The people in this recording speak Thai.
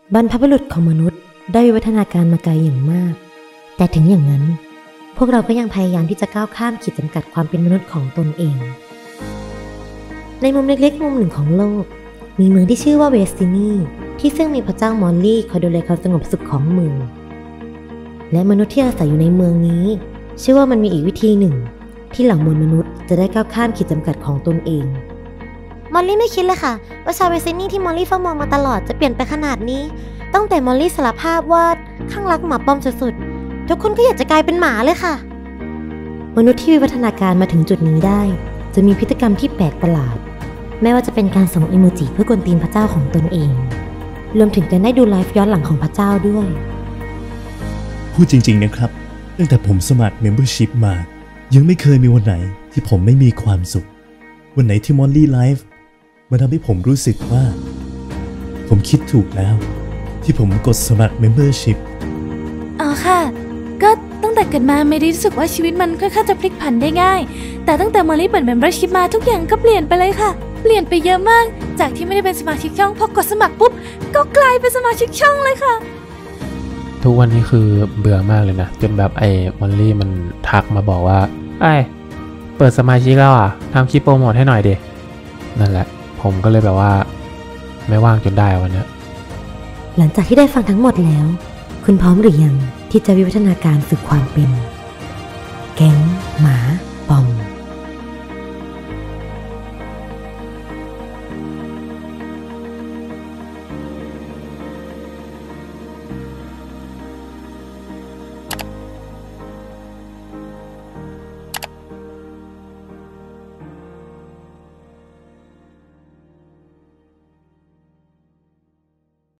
บรรพบุรุษของมนุษย์ได้วิวัฒนาการมาไกลอย่างมากแต่ถึงอย่างนั้นพวกเราก็ยังพยายามที่จะก้าวข้ามขีดจำกัดความเป็นมนุษย์ของตนเองในมุมเล็กๆมุมหนึ่งของโลกมีเมืองที่ชื่อว่าเวสตินีที่ซึ่งมีพระเจ้ามอลลี่คอยดูแลความสงบสุขของเมืองและมนุษย์ที่อาศัยอยู่ในเมืองนี้เชื่อว่ามันมีอีกวิธีหนึ่งที่เหล่ามวลมนุษย์จะได้ก้าวข้ามขีดจำกัดของตนเองมอลลี่ไม่คิดเลยค่ะว่าชาวเวสตินีที่มอลลี่เฝ้ามองมาตลอดจะเปลี่ยนไปขนาดนี้ตั้งแต่มอลลี่สารภาพว่าข้างรักหมาป้อมสุดๆทุกคนก็อยากจะกลายเป็นหมาเลยค่ะมนุษย์ที่วิวัฒนาการมาถึงจุดนี้ได้จะมีพฤติกรรมที่แปลกประหลาดไม่ว่าจะเป็นการส่งอีโมจิเพื่อกวนตีนพระเจ้าของตนเองรวมถึงการได้ดูไลฟ์ย้อนหลังของพระเจ้าด้วยพูดจริงๆนะครับตั้งแต่ผมสมัคร Membership มายังไม่เคยมีวันไหนที่ผมไม่มีความสุขวันไหนที่ Molly Live มันทำให้ผมรู้สึกว่าผมคิดถูกแล้วที่ผมกดสมัคร Membership อ๋อค่ะก็ตั้งแต่เกิดมาไม่ได้รู้สึกว่าชีวิตมันค่อนข้างจะพลิกผันได้ง่ายแต่ตั้งแต่มอลลี่เปิด Membership มาทุกอย่างก็เปลี่ยนไปเลยค่ะเปลี่ยนไปเยอะมากจากที่ไม่ได้เป็นสมาชิกช่องพอกดสมัครปุ๊บก็กลายเป็นสมาชิกช่องเลยค่ะทุกวันนี้คือเบื่อมากเลยนะจนแบบมอลลี่มันทักมาบอกว่าเปิดสมาชิกแล้วทำคลิปโปรโมทให้หน่อยดินั่นแหละผมก็เลยแบบว่าไม่ว่างจนได้วันนี้หลังจากที่ได้ฟังทั้งหมดแล้วคุณพร้อมหรือยังที่จะวิวัฒนาการสู่ความเป็นแก๊งหมาปอม